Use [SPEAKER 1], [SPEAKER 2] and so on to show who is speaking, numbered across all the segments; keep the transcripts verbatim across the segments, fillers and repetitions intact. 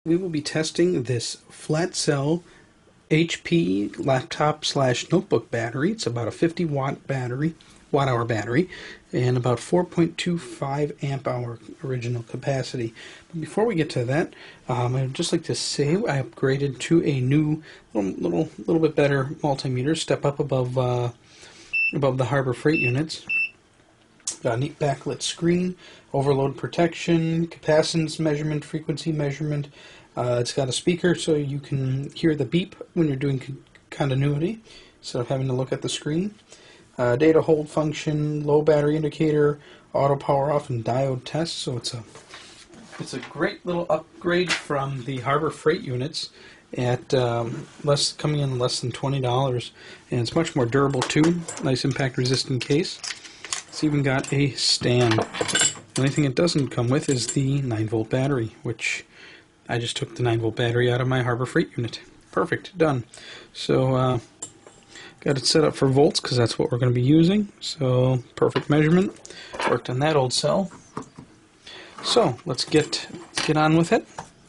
[SPEAKER 1] We will be testing this flat cell H P laptop slash notebook battery. It's about a fifty watt battery, watt hour battery, and about four point two five amp hour original capacity. But before we get to that, um, I'd just like to say I upgraded to a new, little, little, little bit better multimeter, step up above, uh, above the Harbor Freight units. Got a neat backlit screen, overload protection, capacitance measurement, frequency measurement. Uh, it's got a speaker so you can hear the beep when you're doing con continuity instead of having to look at the screen. Uh, data hold function, low battery indicator, auto power off, and diode test. So it's a it's a great little upgrade from the Harbor Freight units at um, less coming in less than twenty dollars, and it's much more durable too. Nice impact resistant case. It's even got a stand. The only thing it doesn't come with is the nine volt battery, which I just took the nine volt battery out of my Harbor Freight unit. Perfect, done. So, uh, got it set up for volts because that's what we're going to be using. So, perfect measurement. Worked on that old cell. So, let's get, let's get on with it.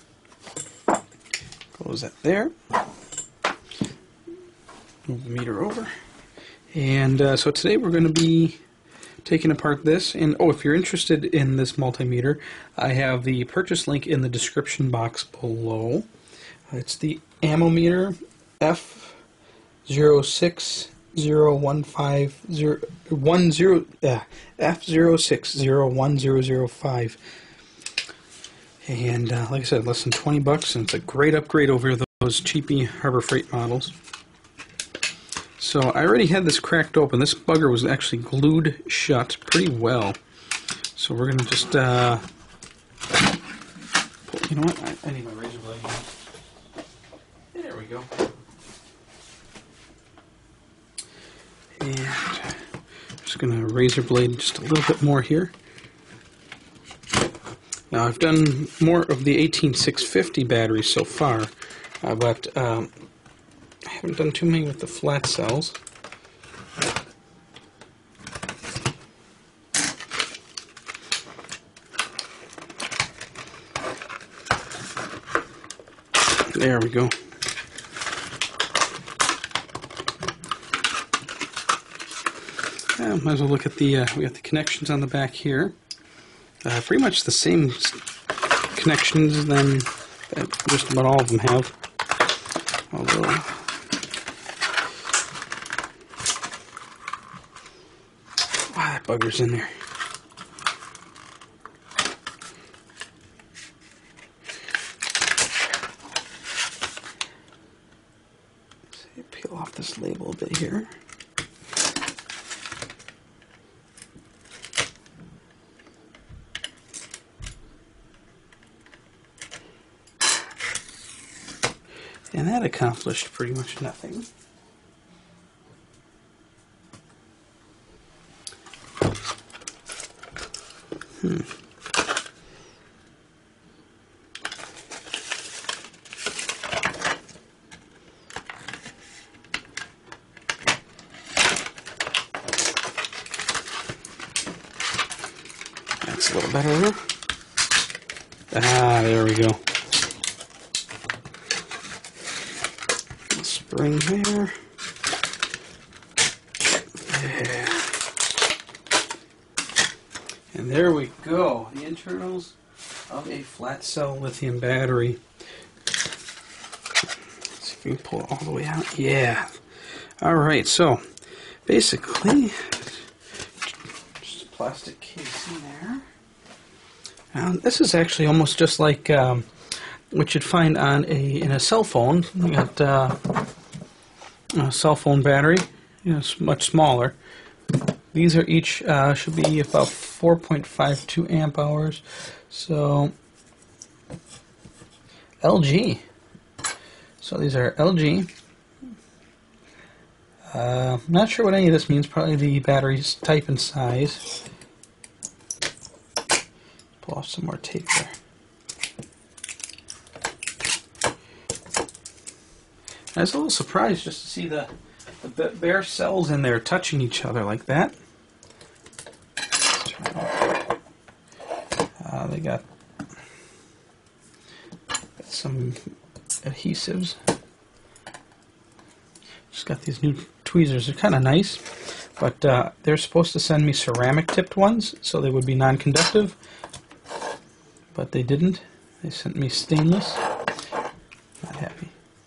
[SPEAKER 1] Close that there. Move the meter over. And uh, so today we're going to be taking apart this, and oh, if you're interested in this multimeter, I have the purchase link in the description box below. It's the ammometer F zero six zero one five zero one zero uh, F zero six zero one zero zero five, and uh, like I said, less than twenty bucks, and it's a great upgrade over those cheapy Harbor Freight models. So I already had this cracked open. This bugger was actually glued shut pretty well. So we're going to just, uh, pull, you know what, I, I need my razor blade now. There we go. And I'm just going to razor blade just a little bit more here. Now I've done more of the eighteen six fifty batteries so far, uh, but um, I haven't done too many with the flat cells. There we go. Yeah, might as well look at the, uh, we got the connections on the back here. Uh, pretty much the same connections than that just about all of them have. Although, wow, that bugger's in there. Let's peel off this label a bit here. And that accomplished pretty much nothing. Hmm. That's a little better. Ah, there we go. Spring there. Yeah. And there we go. The internals of a flat cell lithium battery. Let's see if we can pull it all the way out. Yeah. Alright, so basically just a plastic case in there. Now this is actually almost just like um, what you'd find on a in a cell phone. You got uh, a cell phone battery, you know, it's much smaller. These are each uh, should be about four point five two amp hours. So L G. So these are L G. Uh, not sure what any of this means. Probably the battery's type and size. Pull off some more tape there. I was a little surprised just to see the, the bare cells in there touching each other like that. Uh, they got some adhesives. Just got these new tweezers. They're kind of nice, but uh, they're supposed to send me ceramic tipped ones, so they would be non-conductive, but they didn't. They sent me stainless. Not happy.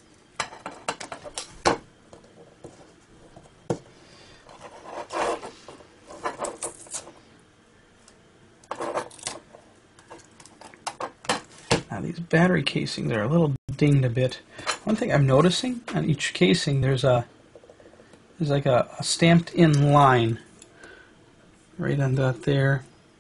[SPEAKER 1] Now these battery casings are a little dinged a bit. One thing I'm noticing on each casing, there's a there's like a, a stamped in line right on that there,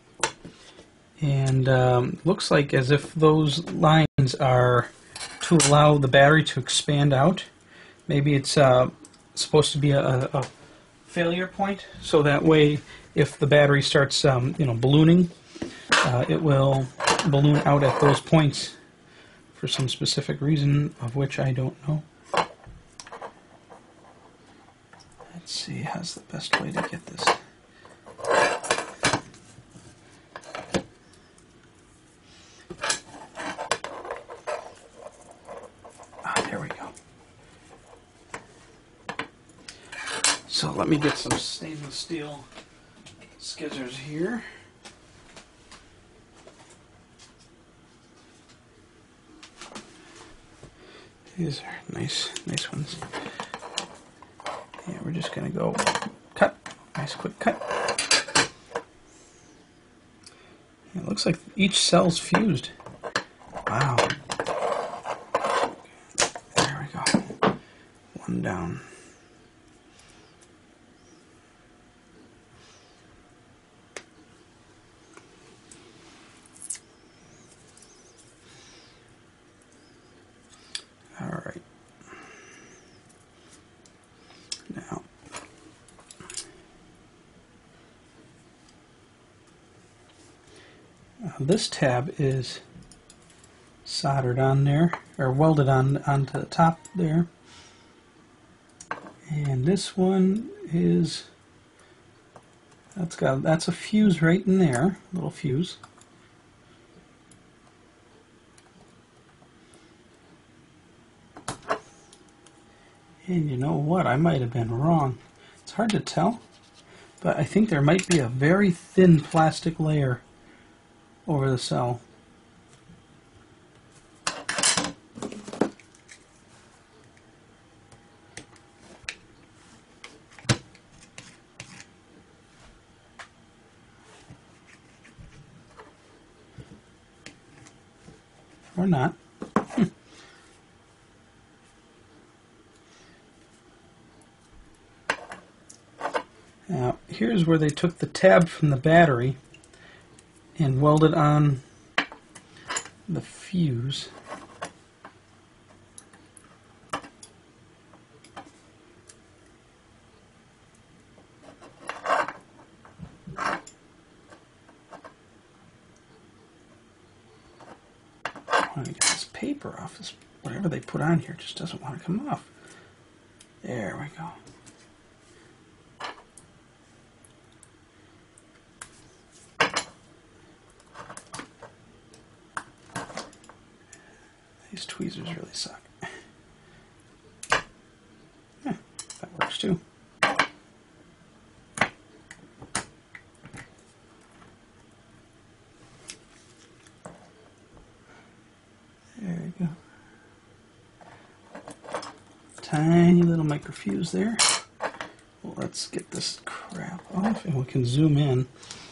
[SPEAKER 1] and um, looks like as if those lines are to allow the battery to expand out. Maybe it's uh, supposed to be a, a failure point, so that way if the battery starts um, you know ballooning, uh, it will balloon out at those points for some specific reason of which I don't know. Let's see, how's the best way to get this? Ah, there we go. So let me get some stainless steel scissors here. These are nice, nice ones. Yeah, we're just gonna go cut. Nice quick cut. Yeah, it looks like each cell's fused. Wow. There we go. One down. All right. Now, uh, this tab is soldered on there, or welded on onto the top there, and this one is that's got that's a fuse right in there, little fuse. And you know what? I might have been wrong. It's hard to tell, but I think there might be a very thin plastic layer over the cell. Or not. Now, here's where they took the tab from the battery and welded on the fuse. I want to get this paper off. This, whatever they put on here just doesn't want to come off. There we go. These tweezers really suck. Yeah, that works too. There we go. Tiny little microfuse there. Well, let's get this crap off and we can zoom in.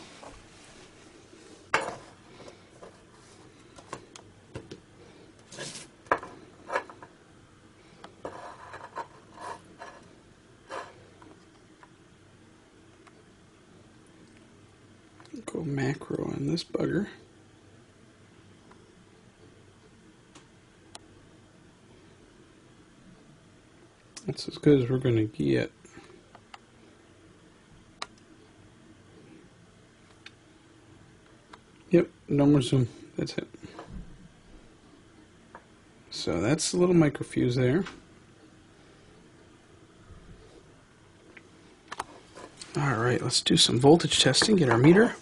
[SPEAKER 1] Go macro on this bugger. That's as good as we're going to get. Yep, no more zoom. That's it. So that's the little microfuse there. Alright, let's do some voltage testing, get our meter.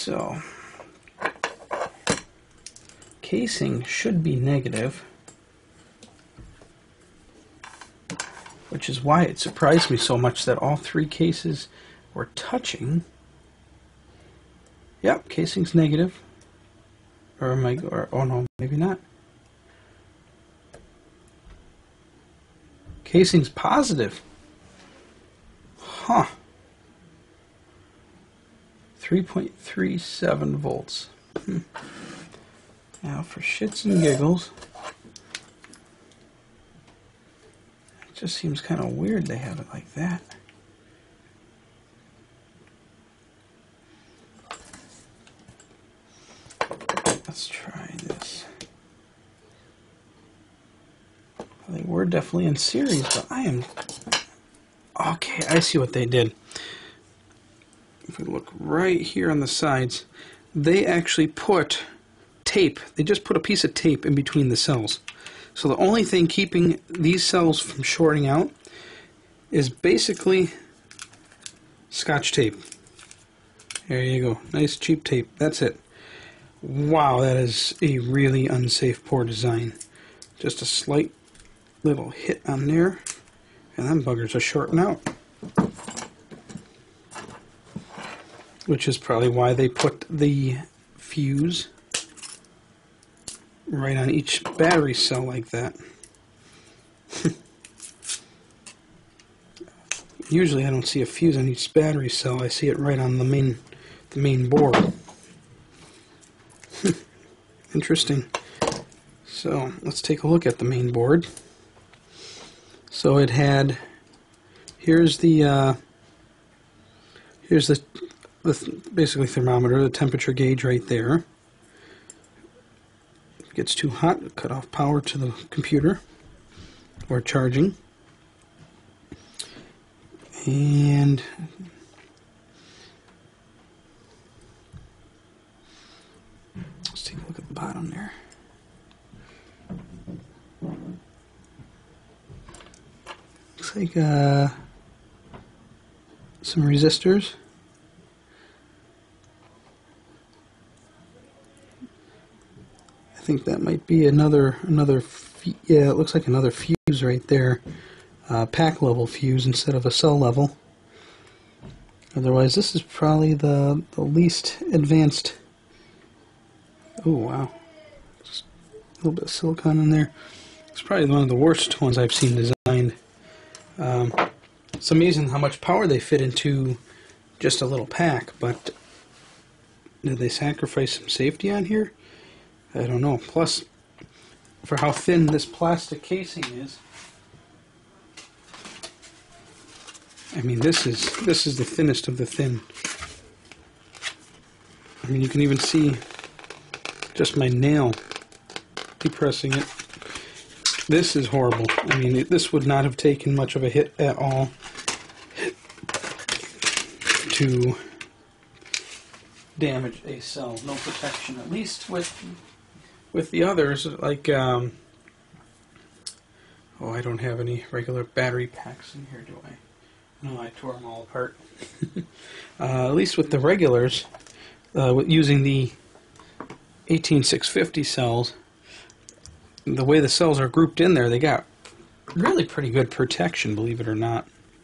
[SPEAKER 1] So, casing should be negative, which is why it surprised me so much that all three cases were touching. Yep, casing's negative. Or am I, or, oh no, maybe not. Casing's positive. Huh. three point three seven volts. Hmm. Now for shits and giggles, it just seems kind of weird they have it like that. Let's try this. They were definitely in series, but I am... Okay, I see what they did. If we look right here on the sides, they actually put tape. They just put a piece of tape in between the cells. So the only thing keeping these cells from shorting out is basically scotch tape. There you go. Nice cheap tape. That's it. Wow, that is a really unsafe, poor design. Just a slight little hit on there, and them buggers are shorting out. Which is probably why they put the fuse right on each battery cell like that. Usually I don't see a fuse on each battery cell. I see it right on the main the main board. Interesting. So let's take a look at the main board. So it had, here's the uh, here's the, the th basically thermometer, the temperature gauge right there. If it gets too hot, cut off power to the computer or charging. And let's take a look at the bottom there. Looks like uh, some resistors. I think that might be another another. Yeah, it looks like another fuse right there. Uh, pack level fuse instead of a cell level. Otherwise, this is probably the the least advanced. Oh wow, just a little bit of silicone in there. It's probably one of the worst ones I've seen designed. Um, it's amazing how much power they fit into just a little pack, but did they sacrifice some safety on here? I don't know. Plus, for how thin this plastic casing is, I mean, this is this is the thinnest of the thin. I mean, you can even see just my nail depressing it. This is horrible. I mean, it, this would not have taken much of a hit at all to damage a cell. No protection, at least with with the others. Like, um, oh, I don't have any regular battery packs in here, do I? No, I tore them all apart. uh, at least with the regulars, uh, with using the eighteen six fifty cells, the way the cells are grouped in there, they got really pretty good protection, believe it or not.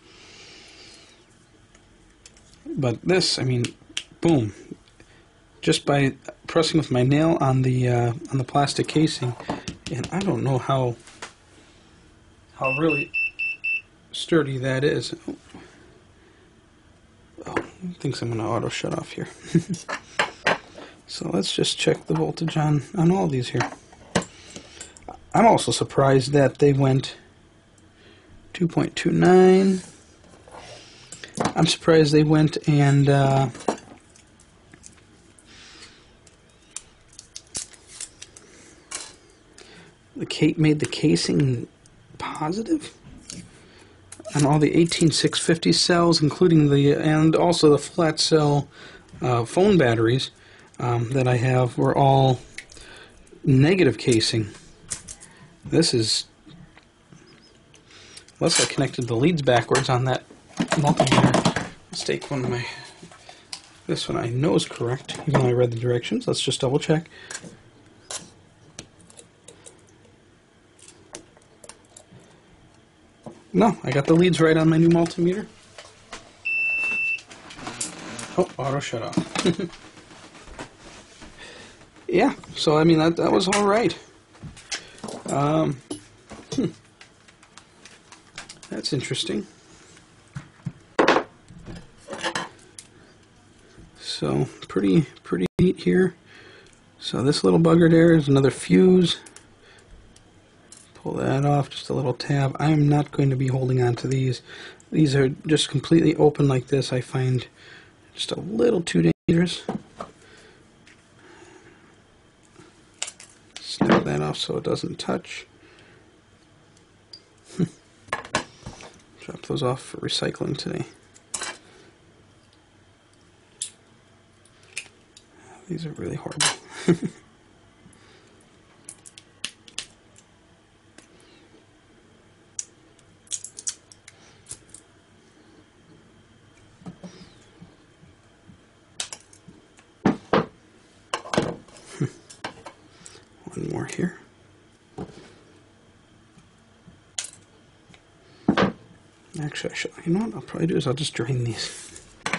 [SPEAKER 1] But this, I mean, boom, just by pressing with my nail on the uh, on the plastic casing, and I don't know how how really sturdy that is. Oh, I think I'm going to auto shut off here. So let's just check the voltage on on all these here. I'm also surprised that they went two point two nine. I'm surprised they went and uh, the Kate made the casing positive on all the eighteen six fifty cells, including the and also the flat cell uh, phone batteries um, that I have were all negative casing. This is, unless I connected the leads backwards on that multimeter. Let's take one of my This one I know is correct, even though I read the directions. Let's just double check. No, I got the leads right on my new multimeter. Oh, auto shut off. Yeah, so I mean, that, that was all right. Um, hmm. That's interesting. So, pretty, pretty neat here. So this little bugger there is another fuse. Pull that off, just a little tab. I am not going to be holding on to these. These are just completely open like this. I find just a little too dangerous. Snap that off so it doesn't touch. Drop those off for recycling today. These are really horrible. One more here. Actually, I should, you know what I'll probably do is I'll just drain these.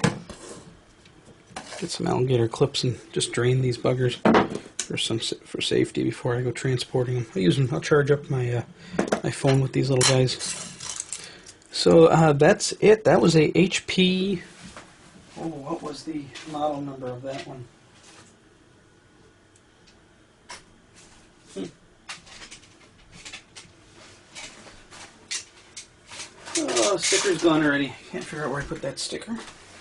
[SPEAKER 1] Get some alligator clips and just drain these buggers for some for safety before I go transporting them. I use them. I'll charge up my uh, my phone with these little guys. So uh, that's it. That was a H P. Oh, what was the model number of that one? Hmm. Oh, sticker's gone already. Can't figure out where I put that sticker.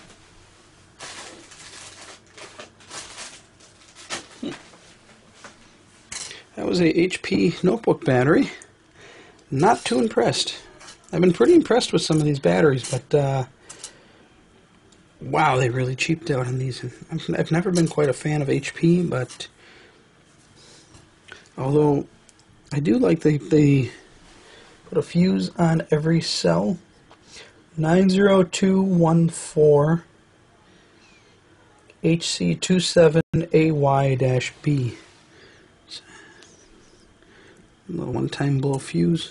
[SPEAKER 1] Hmm. That was a H P Notebook battery. Not too impressed. I've been pretty impressed with some of these batteries, but uh, wow, they really cheaped out on these. I've never been quite a fan of H P, but although I do like they they put a fuse on every cell. nine zero two one four H C twenty-seven A Y B. A little one-time blow fuse.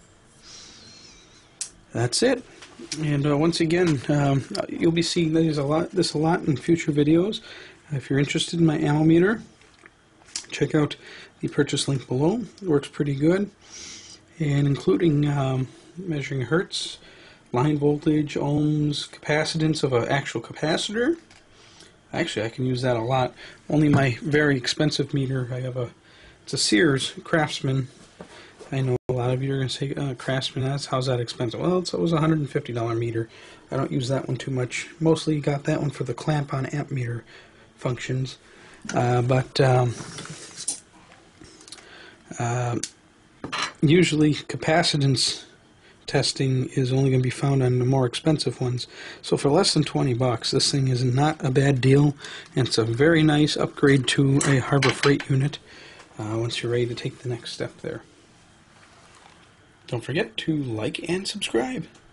[SPEAKER 1] That's it. And uh, once again, um, you'll be seeing this a lot, this a lot in future videos. Uh, if you're interested in my ammo meter, check out the purchase link below. It works pretty good, and including um, measuring hertz, line voltage, ohms, capacitance of an actual capacitor. Actually, I can use that a lot. Only my very expensive meter, I have a, it's a Sears Craftsman. I know a lot of you are going to say, uh, Craftsman, that's, how's that expensive? Well, it's, it was a one hundred fifty dollar meter. I don't use that one too much. Mostly got that one for the clamp-on amp meter functions. Uh, but um, uh, usually capacitance testing is only going to be found on the more expensive ones. So for less than twenty bucks, this thing is not a bad deal, and it's a very nice upgrade to a Harbor Freight unit uh, once you're ready to take the next step there. Don't forget to like and subscribe.